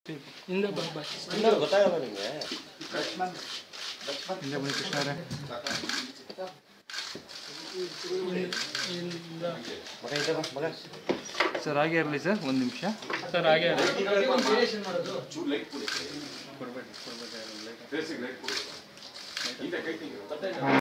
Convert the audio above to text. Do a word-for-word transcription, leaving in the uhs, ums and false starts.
ಇಂದ ಬಾಬಾ ಇಂದ ಗೊತ್ತಾಗಲ್ಲ ನಿಮಗೆ ಲಕ್ಷ್ಮಣ್ ಲಕ್ಷ್ಮಣ್ ಇಂದ ಬನ್ನಿ ಕೃಷ್ಣ ಅವರೇ ಇಂದ ಮಗ ಇದೆ ಬಾ ಮಗ ಸರ್ ಹಾಗೆ ಇರಲಿ ಸರ್ ಒಂದು ನಿಮಿಷ ಸರ್ ಹಾಗೆ ಚೂರು ಲೈಟ್ ಕೊಡಿ ಕೊಡಬೇಡಿ ಕೊಡಬೇಡಿ ಲೈಟ್ ಫೇಸಿಗೆ ಲೈಟ್ ಕೊಡಿ ಈಗ ಕೈ ತೆಗಿ